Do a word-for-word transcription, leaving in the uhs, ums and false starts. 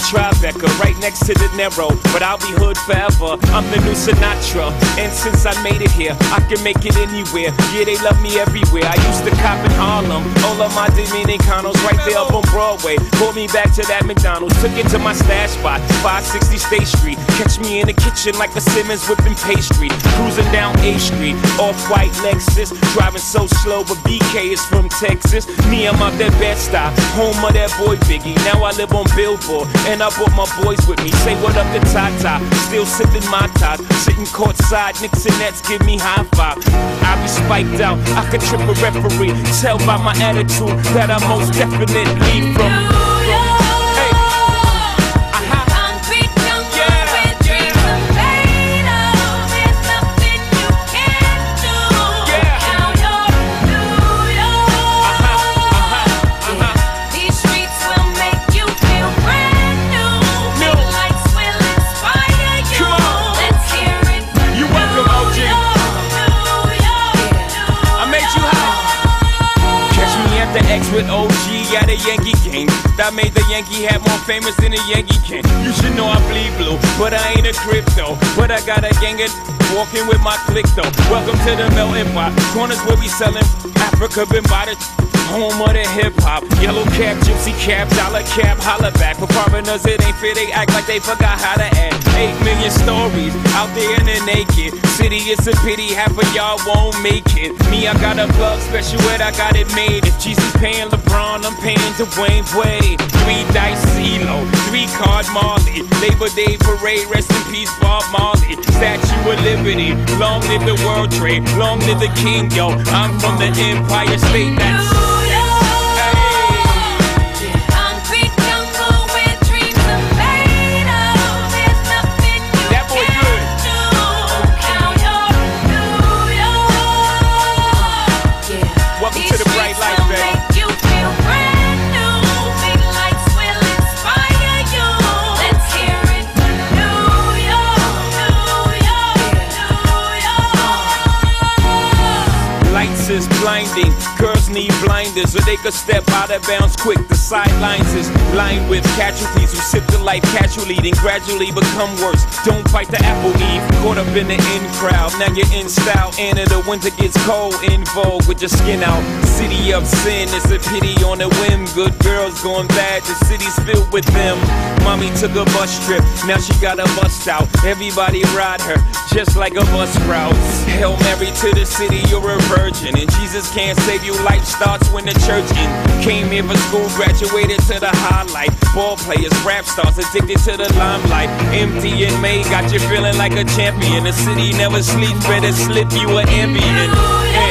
Tribeca, right next to the narrow, but I'll be hood forever. I'm the new Sinatra, and since I made it here, I can make it anywhere. Yeah, they love me everywhere. I used to cop in Harlem, all of my Dominicanos right there up on Broadway. Pulled me back to that McDonald's, took it to my stash spot, five sixty State Street. Catch me in the kitchen like a Simmons whipping pastry. Cruising down A Street, off-white Lexus, driving so slow, but B K is from Texas. Me, I'm out that Bed-Stuy, home of that boy Biggie. Now I live on Billboard, and I brought my boys with me. Say what up to Tata, still sipping my top, sitting courtside, Knicks and Nets give me high five. I be spiked out, I could trip a referee. Tell by my attitude that I most definitely from. With O G at a Yankee game that made the Yankee hat more famous than a Yankee can. You should know I bleed blue, but I ain't a crypto. But I got a gang of walking with my click though. Welcome to the melting pot, corners where we selling Africa been by the home of the hip-hop. Yellow cap, gypsy cap, dollar cap, holla back. For foreigners it ain't fair, they act like they forgot how to act. Eight million stories out there in the naked city, it's a pity half of y'all won't make it. Me, I got a plug special ed, I got it made. If Jesus paying LeBron, I'm paying Dwayne Wade. Three dice CeeLo, three card Marley. Labor Day parade, rest in peace Bob Marley. Statue of Liberty, long live the World Trade, long live the King, yo. I'm from the Empire State, that's is blinding. Girls need blinders so they could step out of bounds quick. The sidelines is lined with casualties who sip the life casually, then gradually become worse. Don't fight the apple eve, caught up in the in crowd. Now you're in style, and in the winter gets cold. In vogue with your skin out. City of sin, it's a pity on a whim. Good girls going bad, the city's filled with them. Mommy took a bus trip, now she got a bust out. Everybody ride her, just like a bus route. Hail Mary to the city, you're a virgin. And Jesus can't save you, life starts when the church in. Came here for school, graduated to the highlight. Ball players, rap stars, addicted to the limelight. Empty and May got you feeling like a champion. The city never sleeps, better slip you an ambient.